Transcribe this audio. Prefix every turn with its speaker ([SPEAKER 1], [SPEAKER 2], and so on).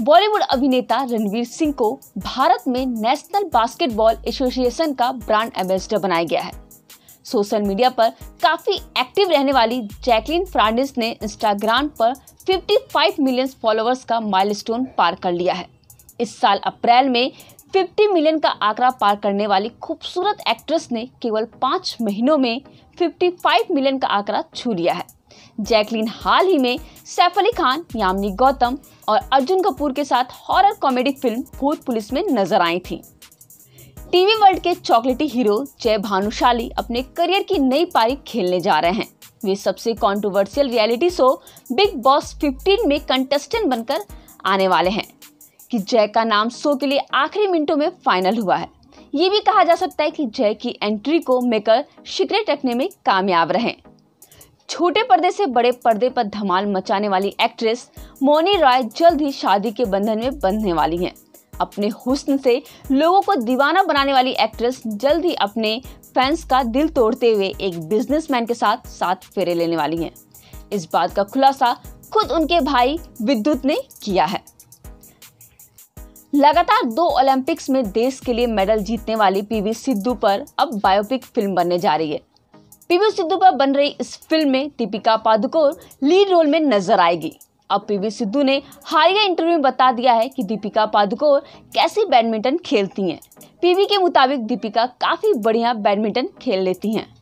[SPEAKER 1] बॉलीवुड अभिनेता रणवीर सिंह को भारत में नेशनल बास्केटबॉल एसोसिएशन का ब्रांड एम्बेसडर बनाया गया है। सोशल मीडिया पर काफी एक्टिव रहने वाली जैकलीन फर्नांडिस ने इंस्टाग्राम पर 55 मिलियन फॉलोअर्स का माइलस्टोन पार कर लिया है। इस साल अप्रैल में 50 मिलियन का आंकड़ा पार करने वाली खूबसूरत एक्ट्रेस ने केवल 5 महीनों में 55 मिलियन का आंकड़ा छू लिया है। जैकलीन हाल ही में सैफ अली खान, यामिनी गौतम और अर्जुन कपूर के साथ horror comedy film Bhoot Police में नजर आई थी। टीवी वर्ल्ड के चॉकलेटी हीरो जय भानुशाली अपने करियर की नई पारी खेलने जा रहे हैं। वे सबसे controversial reality show Bigg Boss 15 में कंटेस्टेंट बनकर आने वाले हैं कि जय का नाम शो के लिए आखिरी मिनटों में फाइनल हुआ है। ये भी कहा जा सकता है कि जय की एंट्री को मेकर सीक्रेट रखने में कामयाब रहे। छोटे पर्दे से बड़े पर्दे पर धमाल मचाने वाली एक्ट्रेस मौनी रॉय जल्द ही शादी के बंधन में बंधने वाली हैं। अपने हुस्न से लोगों को दीवाना बनाने वाली एक्ट्रेस जल्द ही अपने फैंस का दिल तोड़ते हुए एक बिजनेसमैन के साथ 7 फेरे लेने वाली हैं। इस बात का खुलासा खुद उनके भाई विद्युत ने किया है। लगातार 2 ओलंपिक्स में देश के लिए मेडल जीतने वाली पीवी सिद्धू पर अब बायोपिक फिल्म बनने जा रही है। पीवी सिद्धू पर बन रही इस फिल्म में दीपिका पादुकोण लीड रोल में नजर आएगी। अब पीवी सिद्धू ने हालिया इंटरव्यू में बता दिया है कि दीपिका पादुकोण कैसी बैडमिंटन खेलती हैं। पीवी के मुताबिक दीपिका काफी बढ़िया बैडमिंटन खेल लेती हैं।